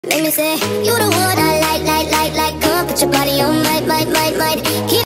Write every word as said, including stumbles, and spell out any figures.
Make me say, you the one I like, like, like, like. Come on, put your body on, might, might, might, might. Keep